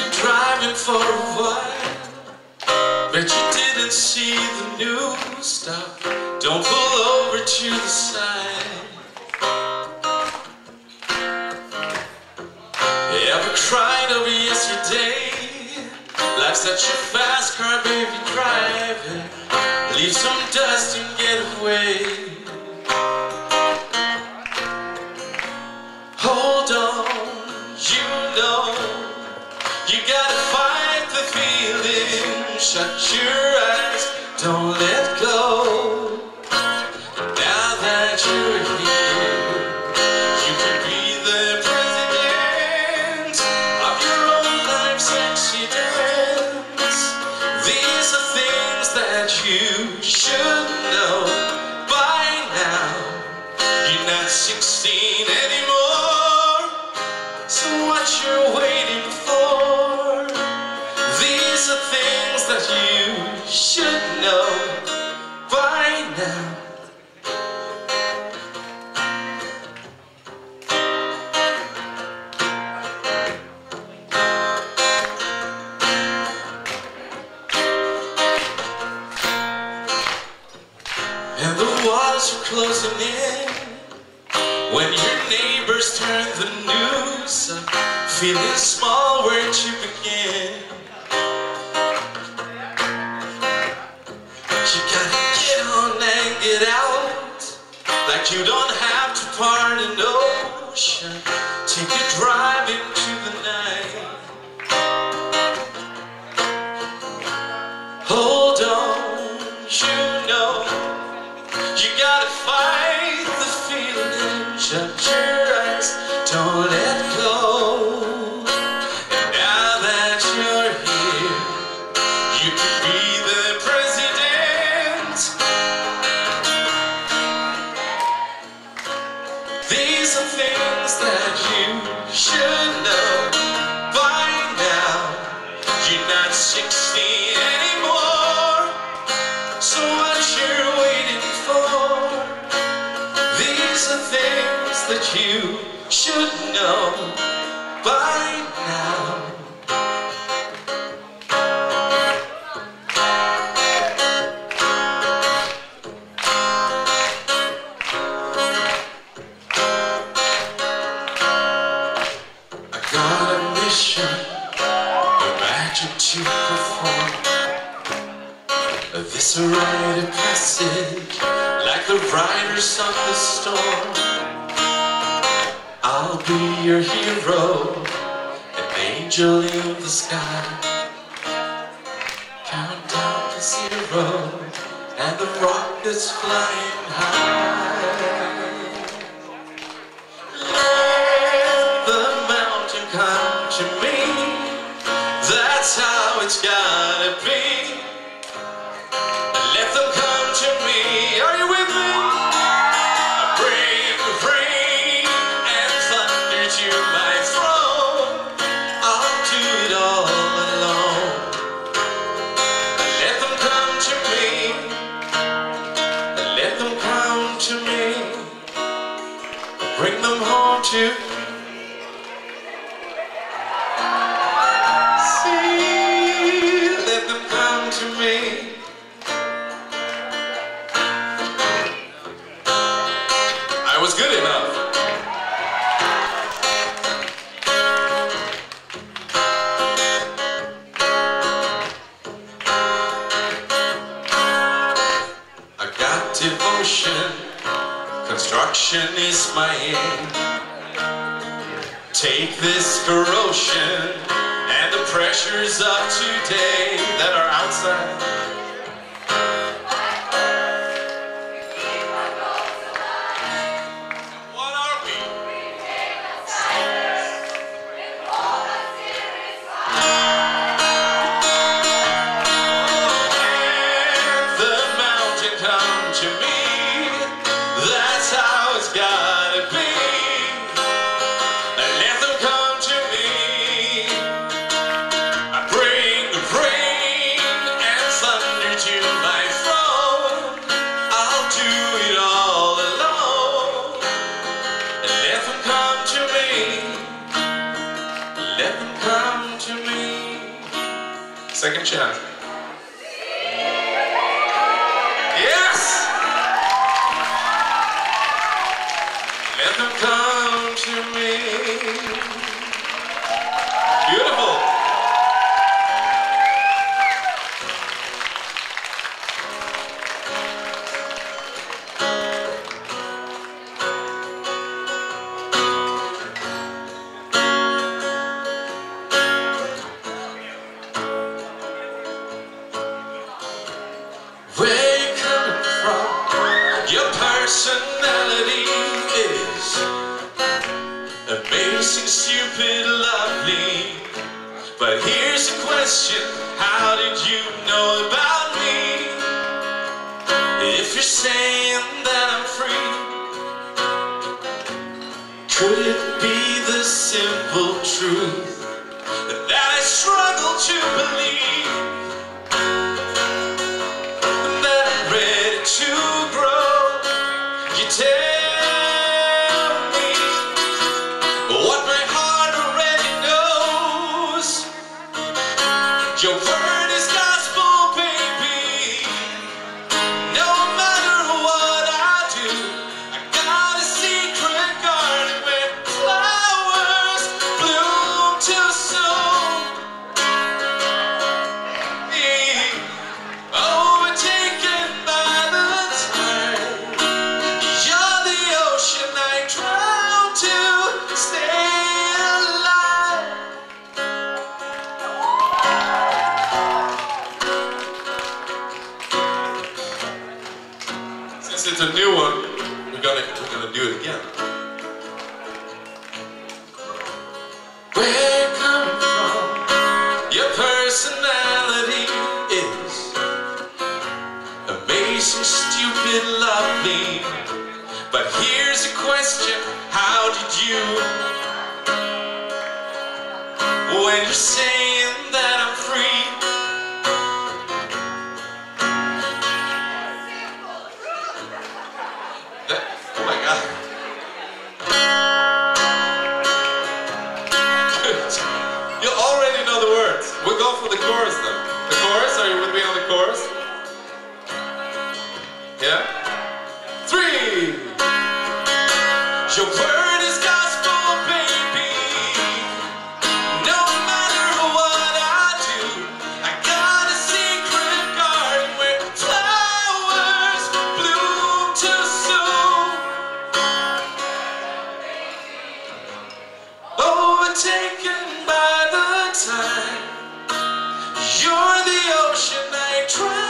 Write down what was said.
been driving for a while, but you didn't see the new stop. Don't pull over to the side. Ever cried over yesterday? Life's such a fast car, baby, drive it. Leave some dust and get away. Hold on, you know you gotta fight the feeling. Shut your eyes, don't let go. Now that you're here, you can be the president of your own life's accidents. These are things that you should know by now. You're not 16 anymore, so what you're waiting for? These are things that you should know by now. And the walls are closing in when your neighbors turn the news up. Feeling small, where'd you begin? You gotta get on and get out, like you don't have to part an ocean. Take a drive into the night. Hold on, you know you gotta fight the feeling. Shut your eyes, don't let go. And now that you're here, you can be the president. These are things that you should know by now. You're not 16 anymore, so what you're waiting for? These are things that you should know by now. I got a mission, imagine to perform this rite of passage, like the riders of the storm. I'll be your hero, an angel in the sky. Count down to 0, and the rocket's flying high. Let the mountain come to me, that's how it's gotta be. Let them come to me, are you with me? Bring rain and thunder to my throne. I'll do it all alone. Let them come to me. Let them come to me. Bring them home to me. See, let them come to me. I was good enough. I got devotion, construction is my aim. Take this corrosion and the pressures of today that are outside. To me, that's how it's gotta be. Let them come to me. I bring the rain and thunder to my throne. I'll do it all alone. Let them come to me. Let them come to me. Second chance. Yes! Let them come to me. Beautiful. Where you coming from? Your personality is amazing, stupid, lovely. But here's a question: how did you know about me? If you're saying that I'm free, could it be the simple truth that I struggle to believe? To grow, you tell me what my heart already knows. Your word is gospel, baby. No matter what I do, I got a secret garden where flowers bloom too soon. Overtaken by it's a new one, we're gonna do it again. Where you come from? Your personality is amazing, stupid, lovely. But here's a question: how did you? When you're saying that I'm free, oh my God. You already know the words. We'll go for the chorus then. The chorus, are you with me on the chorus? Yeah? 3. Your word is gospel, baby. No matter what I do, I got a secret garden where flowers bloom too soon. Overtaken by the time, you're the ocean I try